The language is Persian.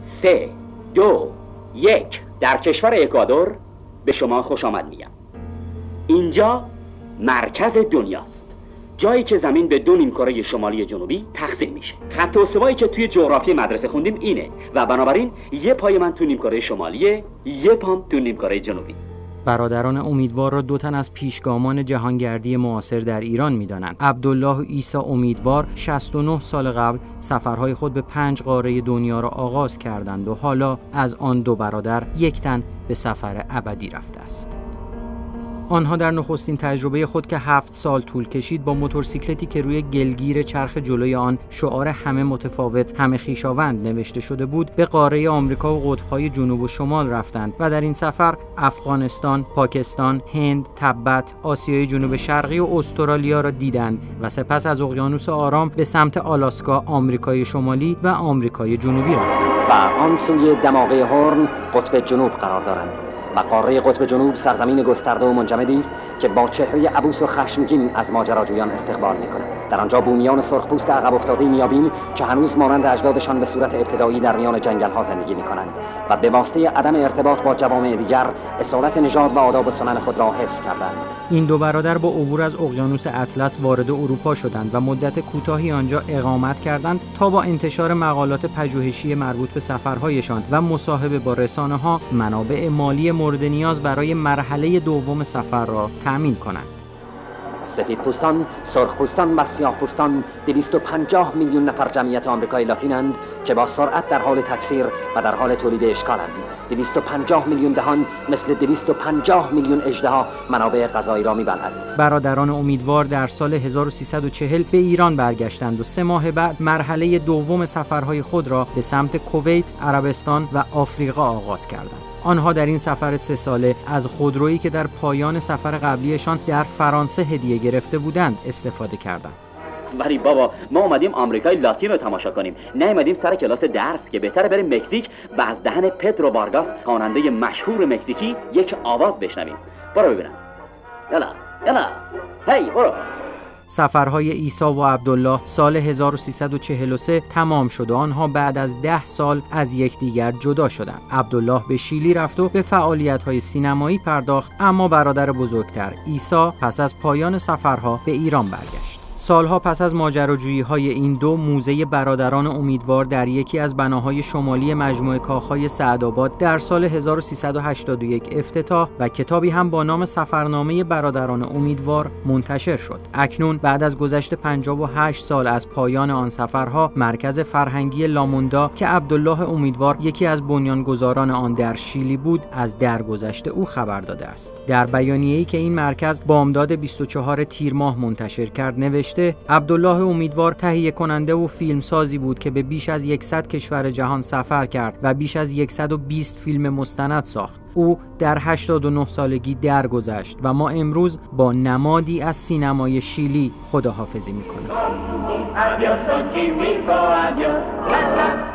3 2 1 در کشور اکوادور به شما خوش آمد میگم. اینجا مرکز دنیاست، جایی که زمین به 2 نیمکره شمالی جنوبی تقسیم میشه. خط استوایی که توی جغرافی مدرسه خوندیم اینه و بنابراین یه پای من تو نیمکره شمالیه، یه پام تو نیمکره جنوبی. برادران امیدوار را 2 تن از پیشگامان جهانگردی معاصر در ایران می‌دانند. عبدالله و عیسی امیدوار 69 سال قبل سفرهای خود به 5 قاره دنیا را آغاز کردند و حالا از آن 2 برادر 1 تن به سفر ابدی رفته است. آنها در نخستین تجربه خود که 7 سال طول کشید با موتورسیکلتی که روی گلگیر چرخ جلوی آن شعار همه متفاوت همه خویشاوند نوشته شده بود به قاره آمریکا و قطب‌های جنوب و شمال رفتند و در این سفر افغانستان، پاکستان، هند، تبت، آسیای جنوب شرقی و استرالیا را دیدند و سپس از اقیانوس آرام به سمت آلاسکا، آمریکای شمالی و آمریکای جنوبی رفتند. و آن سوی دماغه هورن قطب جنوب قرار دارند و قاره قطب جنوب سرزمین گسترده و منجمدی است که با چهره عبوس و خشمگین از ماجراجویان استقبال می‌کند. در آنجا بومیان سرخپوست عقب افتاده می‌یابیم که هنوز مانند اجدادشان به صورت ابتدایی در میان جنگل‌ها زندگی می‌کنند و به واسطه عدم ارتباط با جوامع دیگر اصالت نژاد و آداب و سنن خود را حفظ کردند. این 2 برادر با عبور از اقیانوس اطلس وارد اروپا شدند و مدت کوتاهی آنجا اقامت کردند تا با انتشار مقالات پژوهشی مربوط به سفرهایشان و مصاحبه با رسانه‌ها منابع مالی مورد نیاز برای مرحله دوم سفر را تأمین کنند. سفیدپوستان، سرخپوستان و سیاه‌پوستان 250 میلیون نفر جمعیت آمریکای لاتینند که با سرعت در حال تکثیر و در حال تولید اشکالند. 250 میلیون دهان مثل 250 میلیون اژدها منابع غذایی را می‌بلعند. برادران امیدوار در سال 1340 به ایران برگشتند و 3 ماه بعد مرحله دوم سفرهای خود را به سمت کویت، عربستان و آفریقا آغاز کردند. آنها در این سفر 3 ساله از خودرویی که در پایان سفر قبلیشان در فرانسه هدیه گرفته بودند استفاده کردند. ولی بابا ما اومدیم آمریکای لاتین رو تماشا کنیم، نه اومدیم سر کلاس درس که بهتره بریم مکزیک و از دهن پدرو وارگاس خواننده مشهور مکزیکی یک آواز بشنویم. برو ببینم. یلا هی برو. سفرهای عیسی و عبدالله سال 1343 تمام شد و آنها بعد از 10 سال از یکدیگر جدا شدند. عبدالله به شیلی رفت و به فعالیت‌های سینمایی پرداخت، اما برادر بزرگتر عیسی پس از پایان سفرها به ایران برگشت. سالها پس از ماجراجویی‌های این 2 موزه برادران امیدوار در یکی از بناهای شمالی مجموعه کاخهای سعدآباد در سال 1381 افتتاح و کتابی هم با نام سفرنامه برادران امیدوار منتشر شد. اکنون بعد از گذشت 58 سال از پایان آن سفرها، مرکز فرهنگی لاموندا که عبدالله امیدوار یکی از بنیانگذاران آن در شیلی بود، از درگذشت او خبر داده است. در بیانیه‌ای که این مرکز بامداد 24 تیر ماه منتشر کرد نوشته: عبدالله امیدوار تهیه کننده و فیلمسازی بود که به بیش از 100 کشور جهان سفر کرد و بیش از 120 فیلم مستند ساخت. او در 89 سالگی درگذشت و ما امروز با نمادی از سینمای شیلی خداحافظی می‌کنیم.